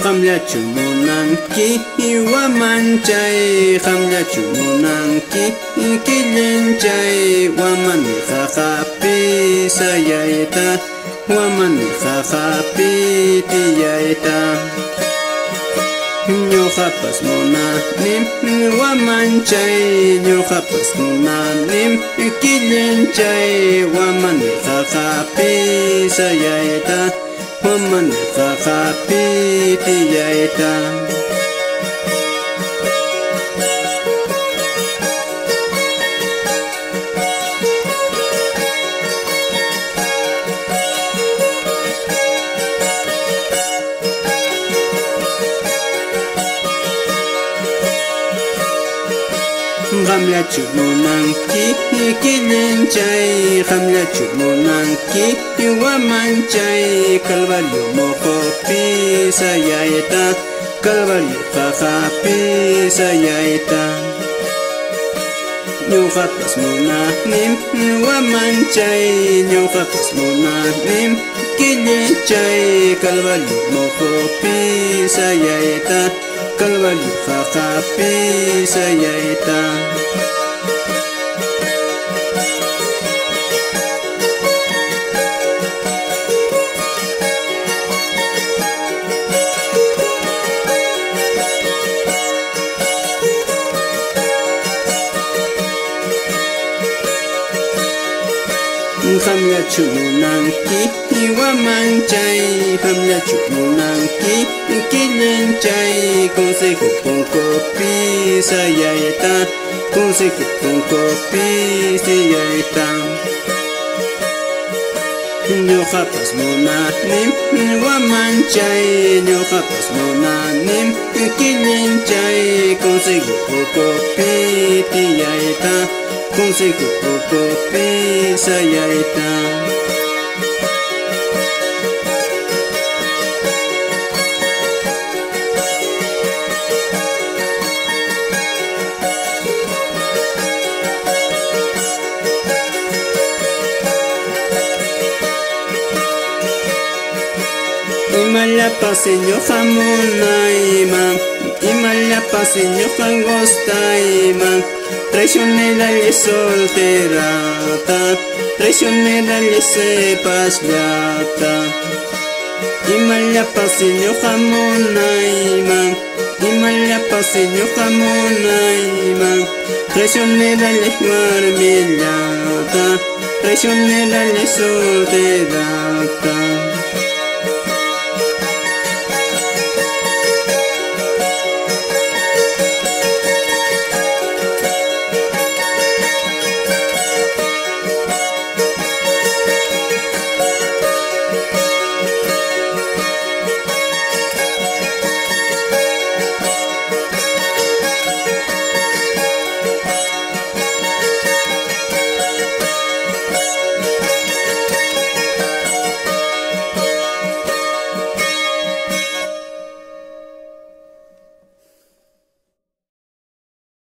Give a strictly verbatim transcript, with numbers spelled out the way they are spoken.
Hamyachu munanki wamanchay hamyachu munanki killanchay wamani hahapi sayayta wamani hahapi tiyayta ñuqapas munanim wamanchay ñuqapas munanim killanchay wamani hahapi sayayta wamani hahapi tiyayta Hamyachu munanki killanchay hamyachu munanki wamanchay Calvario mojopi sayayta Calvario jajapi sayayta ñuqapas munanim wamanchay ñuqapas munanim killanchay Calvario mojopi sayayta Calvario jajapi sayayta Hamyachu munanki wamanchay hamyachu munanki killanchay consejo con copi sayayta consejo con copi sayayta ñuqapas munanim wamanchay ñuqapas munanim killanchay consejo con copi tiyayta consejo con copi sayayta Imallapas ñuqa munayman imallapas ñuqa gustayman traicionera solterata traicionera sepas llata imallapas ñuqa munayman imallapas ñuqa munayman traicionera marmillata traicionera solterata